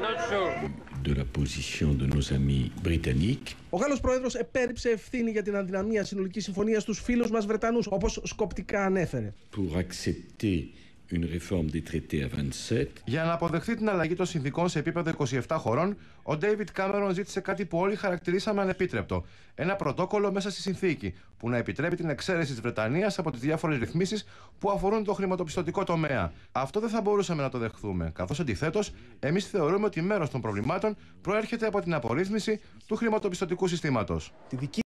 de la position de nos amis britanniques. Ο Γάλλος Πρόεδρος επέριψε ευθύνη για την αδυναμία συνολικής συμφωνίας στους φίλους μας Βρετανούς, όπως σκοπτικά ανέφερε. Pour accepter une réforme des traités à 27. Για να αποδεχθεί την αλλαγή των συνθηκών σε επίπεδο 27 χωρών, ο Ντέιβιτ Κάμερον ζήτησε κάτι που όλοι χαρακτηρίσαμε ανεπίτρεπτο. Ένα πρωτόκολλο μέσα στη συνθήκη, που να επιτρέπει την εξαίρεση της Βρετανίας από τις διάφορες ρυθμίσεις που αφορούν το χρηματοπιστωτικό τομέα. Αυτό δεν θα μπορούσαμε να το δεχθούμε, καθώς αντιθέτως, εμείς θεωρούμε ότι μέρος των προβλημάτων προέρχεται από την απορρίθμιση του χρηματοπιστωτικού συστήματος.